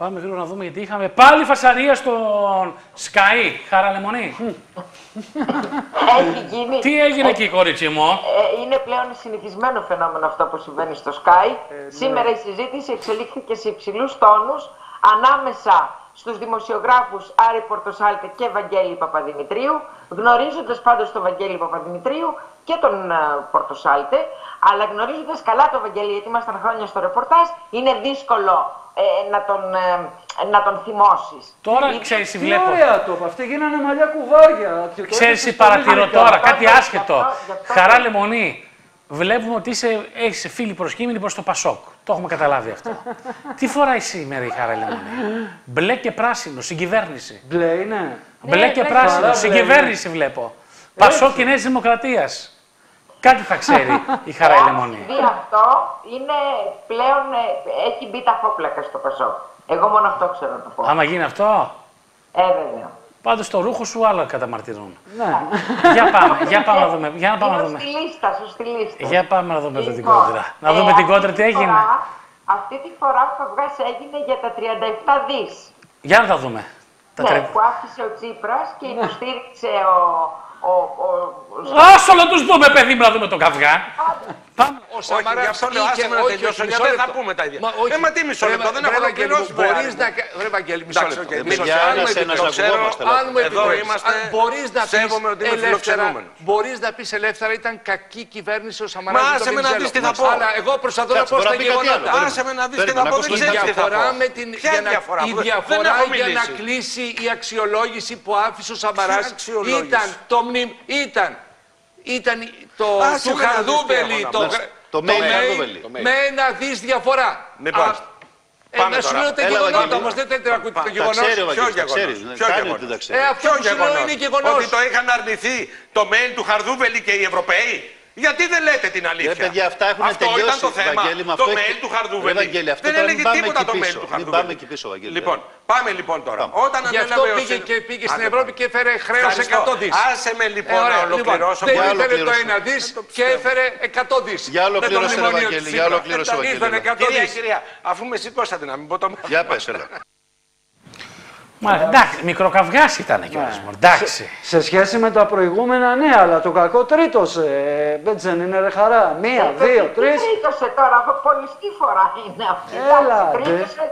Πάμε γρήγορα να δούμε γιατί είχαμε πάλι φασαρία στον Sky. Χαραλεμονή. Έχει γίνει. Τι έγινε εκεί, κορίτσι μου? Είναι πλέον συνηθισμένο φαινόμενο αυτό που συμβαίνει στο Sky. Σήμερα η συζήτηση εξελίχθηκε σε υψηλούς τόνους ανάμεσα στους δημοσιογράφους Άρη Πορτοσάλτε και Βαγγέλη Παπαδημητρίου, γνωρίζοντας πάντως τον Βαγγέλη Παπαδημητρίου και τον Πορτοσάλτε, αλλά γνωρίζοντας καλά τον Βαγγέλη, γιατί ήμασταν χρόνια στο ρεπορτάζ, είναι δύσκολο να τον θυμώσεις. Τώρα ξέρεις τι βλέπω. Ωραία το, αυτοί γίνανε μαλλιά κουβάρια. Ξέρεις τι παρατηρώ τώρα, κάτι άσχετο. Χαράλεμονή, βλέπουμε ότι έχεις φίλη προσκύμενη προς το Πασόκ. Το έχουμε καταλάβει αυτό. Τι φοράει σήμερα η Χαραλεμονή? Μπλε και πράσινο, συγκυβέρνηση. Μπλε είναι. Μπλε και πράσινο, συγκυβέρνηση βλέπω. Πασόκ και Νέας Δημοκρατίας. Κάτι θα ξέρει η Χαραλεμονή. Δει αυτό, είναι πλέον, έχει μπει τα φόπλακα στο Πασόκ. Εγώ μόνο αυτό ξέρω να το πω. Άμα γίνει αυτό, βέβαια. πάντως το ρούχο σου άλλο καταμαρτυρούν. Ναι. Για πάμε να δούμε. Για να πάμε να δούμε. Στη λίστα, στη λίστα. Για πάμε να δούμε εδώ την κόντρα. Να δούμε την κόντρα τι έγινε. Αυτή τη φορά ο Καυγάς έγινε για τα 37 δις. Για να τα δούμε. Ναι, που άφησε ο Τσίπρας και υποστήριξε Άσο να τους δούμε, παιδί μου, να δούμε τον Καυγά. Πάμε. Όχι, γι' αυτό λέω, άσε με να τελειώσω, γιατί δεν θα πούμε τα ίδια. Μα τι μισό λεπτό, δεν έχω ολοκληρώσει. Μπορείς να... Ρε Βαγγέλη, μισό λεπτό. Εδώ είμαστε, σέβομαι ότι είμαι φιλοξενούμενο. Μπορείς να πεις ελεύθερα, ήταν κακή κυβέρνηση ο Σαμαράς. Μα άσε με να δεις τι θα πω. Αλλά εγώ προσπαθώ να πω στα γεγονότα. Άσε με να δεις τι θα πω, δεν ξέρεις τι θα πω. Η διαφορά για να κλείσει η αξιολόγηση που άφησε ο Σαμαράς ήταν το ήταν το του Χαρδούβελη, το mail με 1 δις διαφορά. Να σου λέω τα γεγονότα όμως, δεν θέλετε να ακούτε το γεγονός. Ποιο γεγονός? Αυτό σου λέω είναι γεγονός. Ότι το είχαν αρνηθεί το mail του Χαρδούβελη και οι Ευρωπαίοι. Γιατί δεν λέτε την αλήθεια? Παιδιά, αυτά έχουν αυτό τελειώσει, ήταν το θέμα. Βαγγέλη, Το mail του Χαρδούβελη. Δεν έλεγε τίποτα το mail του Χαρδούβελη. Λοιπόν, πάμε λοιπόν τώρα. Όταν γι' αυτό πήγε στην Ευρώπη και έφερε χρέος 100 δις. Άσε με λοιπόν να ολοκληρώσω. Δεν ήθελε το 1 δις και έφερε 100 δις. Για ολοκλήρωσε, Βαγγέλη. Για ολοκλήρωσε, Βαγγέλη. Κυρία, αφού με σηκώσατε να μην πω το μέλλον. Για πες, έλα. Εντάξει, μικροκαυγάς ήταν κιόλας. Εντάξει. Σε σχέση με τα προηγούμενα, ναι, αλλά το κακό τρίτος. Δεν είναι ρε χαρά. 1, 2, 3. Τρίτωσε τώρα, από πολλιστή φορά είναι αυτή. Έλα,